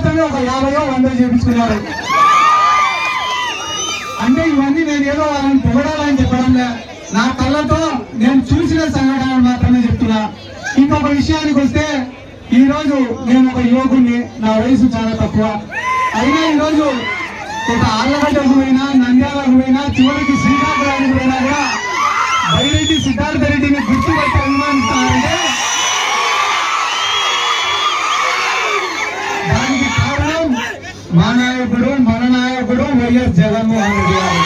మాత్రమే ఒక 50-100 చేయించుకున్నారు. అంటే ఇవన్నీ నేను ఏదో వాళ్ళని పొగడాలని చెప్పడంలే, నా కళ్ళతో నేను చూసిన సంఘటనలు మాత్రమే చెప్తున్నా. ఇంకొక విషయానికి వస్తే, ఈ రోజు నేను ఒక యువకుడిని, నా వయసు చాలా తక్కువ. అయినా ఈరోజు ఒక ఆళ్లగడ్డకు పోయినా, నంద్యాలకు పోయినా, చివరికి శ్రీకాకుళానికి పోయినా కూడా బైరెడ్డి సిద్ధార్థ రెడ్డిని గుర్తుపట్టి అభిమానిస్తున్నారంటే దానికి కారణం మన నాయకుడు వైఎస్ జగన్మోహన్ రెడ్డి గారు.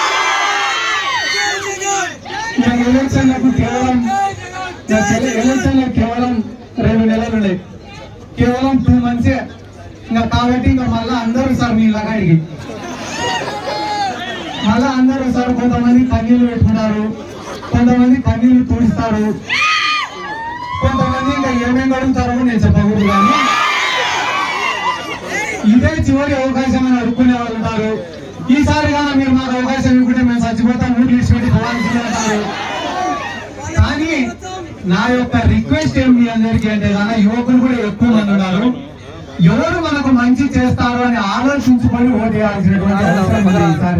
ఎలక్షన్లకు కేవలం 2 నెలలు ఉన్నాయి, కేవలం 2 months. ఇంకా కాబట్టి ఇంకా మళ్ళా అందరూ సార్ మీ లగాడికి మళ్ళా అందరూ సార్ కొంతమంది కన్నీళ్లు పెట్టుకుంటారు, కొంతమంది కన్నీళ్లు తుడుస్తారు, కొంతమంది ఇంకా ఏమేమి అడుగుతారో నేను చెప్పకూడదు. కానీ ఇదే చివరి అవకాశం అని అడుక్కునే వాళ్ళు ఉన్నారు. ఈసారి కానీ మీరు మాకు అవకాశం ఇవ్వకుంటే మేము చచ్చిపోతాం, ఊరికి ఇచ్చిపెట్టి పోవాల్సిందే అంటారు. కానీ నా యొక్క రిక్వెస్ట్ ఏం మీ అందరికీ అంటే కానీ యువకులు కూడా ఎక్కువ మంది ఉన్నారు, ఎవరు మనకు మంచి చేస్తారు అని ఆలోచించుకొని ఓటు వేయాల్సినటువంటి అవసరం ఉంది. ఈసారి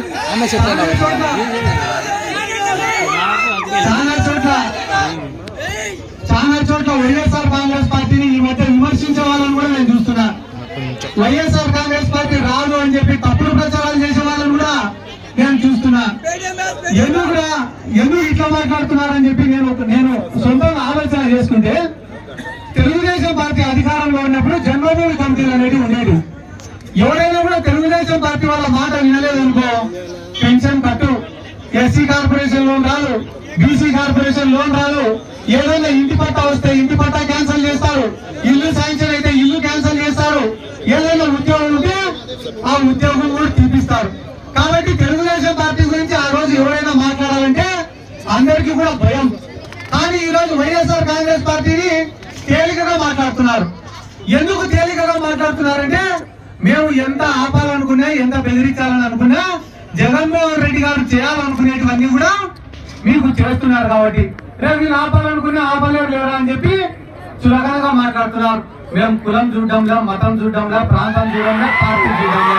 చాలా చోట్ల వైఎస్ఆర్ కాంగ్రెస్ పార్టీని ఈ మధ్య విమర్శించే వాళ్ళని కూడా నేను చూస్తున్నా. వైఎస్ఆర్ కాంగ్రెస్ పార్టీ రాదు అని చెప్పి తప్పుడు ప్రచారాలు చేసే వాళ్ళని కూడా నేను చూస్తున్నా. ఎందుకు ఇట్లా మాట్లాడుతున్నారని చెప్పి నేను సొంతంగా ఆలోచన చేసుకుంటే, తెలుగుదేశం పార్టీ అధికారంలో ఉన్నప్పుడు జన్మభూమి కమిటీలు అనేవి ఉండేవి. ఎవరైనా కూడా తెలుగుదేశం పార్టీ వాళ్ళ మాట వినలేదనుకో, pension cut, SC corporation loan రాదు, బీసీ కార్పొరేషన్ లోన్ రాదు, ఏదైనా ఇంటి పట్టా వస్తే ఇంటి పట్టా క్యాన్సిల్ చేస్తారు, ఇల్లు శాంక్షన్ అయితే ఇల్లు క్యాన్సిల్ చేస్తారు, ఏదైనా ఉద్యోగం ఉంటే ఆ ఉద్యోగం కూడా తీపిస్తారు. కాబట్టి తెలుగుదేశం పార్టీ గురించి ఆ రోజు ఎవరైనా మాట్లాడాలంటే అందరికీ కూడా భయం. కానీ ఈ రోజు వైఎస్ఆర్ కాంగ్రెస్ పార్టీని తేలికగా మాట్లాడుతున్నారు. ఎందుకు తేలికగా మాట్లాడుతున్నారంటే, మేము ఎంత ఆపాలనుకున్నా, ఎంత బెదిరించాలని అనుకున్నా, జగన్మోహన్ రెడ్డి గారు చేయాలనుకునేటివన్నీ కూడా మీకు చేస్తున్నారు. కాబట్టి రేపు మీరు ఆపాలనుకున్నా ఆపలేరు లేరా అని చెప్పి చులకనగా మాట్లాడుతున్నారు. మేము కులం చూడడంలో, మతం చూడడంలో, ప్రాంతం చూడడంలో, పార్టీ చూడడంలో.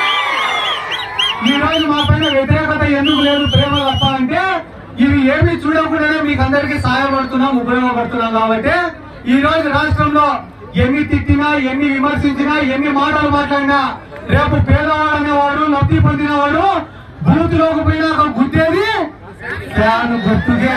ఈ రోజు మా పైన వ్యతిరేకత ఎందుకు లేదు, ప్రేమ తప్ప అంటే ఇవి ఏమి చూడకుండానే మీకు అందరికీ సహాయపడుతున్నాం, ఉపయోగపడుతున్నాం. కాబట్టి ఈ రోజు రాష్ట్రంలో ఎన్ని తిట్టినా, ఎన్ని విమర్శించినా, ఎన్ని మాటలు మాట్లాడినా, రేపు పేదవాడు అనేవాడు, లబ్ధి పొందినవాడు బూత్లోకి పోయినాక గుద్దేది ఫ్యాన్ గుర్తుకే.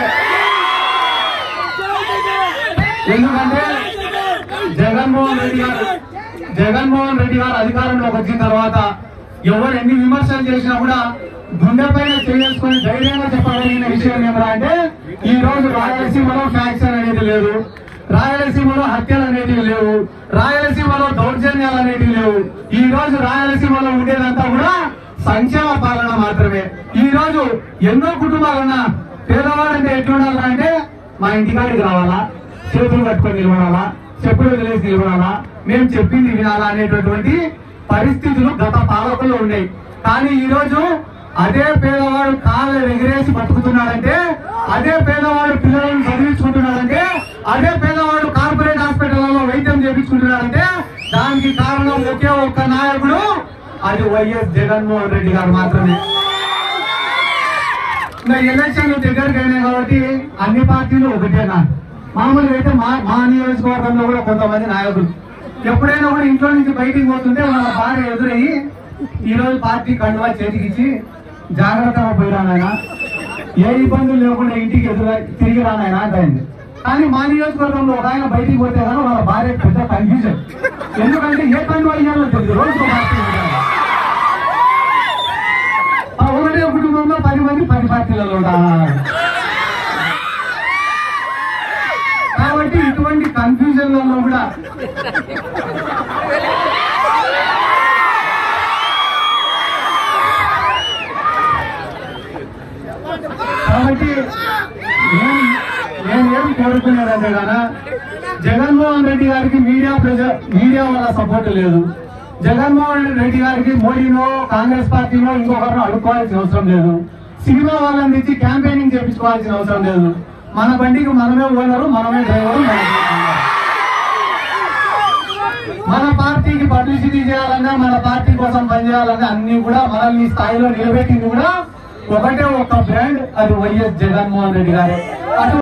ఎందుకంటే జగన్మోహన్ రెడ్డి గారు అధికారంలోకి వచ్చిన తర్వాత ఎవరు ఎన్ని విమర్శలు చేసినా కూడా గుండె పైన చేసుకుని ధైర్యంగా చెప్పగలిగిన విషయం ఏమరా అంటే, ఈ రోజు రాయలసీమలో ఫ్యాక్షన్ అనేది లేదు, రాయలసీమలో హత్యలు అనేటివి లేవు, రాయలసీమలో దౌర్జన్యాలు అనేటివి లేవు. ఈ రోజు రాయలసీమలో ఉండేదంతా కూడా సంక్షేమ పాలన మాత్రమే. ఈ రోజు ఎన్నో కుటుంబాలున్నా పేదవాడంటే ఎట్లుండాలంటే, మా ఇంటికాడికి రావాలా, చేతులు కట్టుకొని నిలబడాలా, చెప్పులు వదిలేసి నిలబడాలా, మేము చెప్పింది వినాలా అనేటటువంటి పరిస్థితులు గత పాలకులు ఉన్నాయి. కానీ ఈ రోజు అదే పేదవాడు కాళ్ళు ఎగిరేసి బతుకుతున్నాడంటే, అదే పేదవాడు పిల్లలను చదివించుకుంటున్నాడంటే, అదే పేదవాడు కార్పొరేట్ హాస్పిటల్లో వైద్యం చేయించుకుంటున్నాడంటే దానికి కారణం ఒకే ఒక్క నాయకుడు, అది వైఎస్ జగన్మోహన్ రెడ్డి గారు మాత్రమే. ఇంకా ఎలక్షన్లు దగ్గరికి అయినాయి కాబట్టి అన్ని పార్టీలు ఒకటేనా. మామూలుగా అయితే మా నియోజకవర్గంలో కూడా కొంతమంది నాయకులు ఎప్పుడైనా కూడా ఇంట్లో నుంచి బయటికి పోతుంటే వాళ్ళ భార్య ఎదురయ్యి, ఈ రోజు పార్టీ కండువా చేతికిచ్చి జాగ్రత్తగా పోయిరానాయన, ఏ ఇబ్బందులు లేకుండా ఇంటికి తిరిగి రానాయన అంటాయింది. కానీ మా నియోజకవర్గంలో ఒక ఆయన బయటికి పోతే కానీ వాళ్ళ భార్య పెద్ద కన్ఫ్యూజన్. ఎందుకంటే ఏ కండువా అయ్యాలో తెలియదు, రోజు పార్టీ ఒకటే కుటుంబంలో 10 మంది 10 పార్టీలలో ఉంటారు. కాబట్టి ఇటువంటి కన్ఫ్యూజన్లలో కూడా కాబట్టి నేనేం కోరుకున్నానంటే కదా, జగన్మోహన్ రెడ్డి గారికి మీడియా వల్ల సపోర్ట్ లేదు. జగన్మోహన్ రెడ్డి గారికి మోడీనో, కాంగ్రెస్ పార్టీనో, ఇంకొకరినో అడుక్కోవాల్సిన అవసరం లేదు. సినిమా వాళ్ళని తెచ్చి క్యాంపెయినింగ్ చేయించుకోవాల్సిన అవసరం లేదు. మన బండికి మనమే ఓనరు, మనమే డ్రైవరు. మన పార్టీకి పబ్లిసిటీ పబ్లిసిటీ చేయాలన్నా మన పార్టీ కోసం పనిచేయాలన్నా అన్ని కూడా మనల్ని స్థాయిలో నిలబెట్టింది కూడా ఒకటే ఒక బ్రాండ్, అది వైఎస్ జగన్మోహన్ రెడ్డి గారు.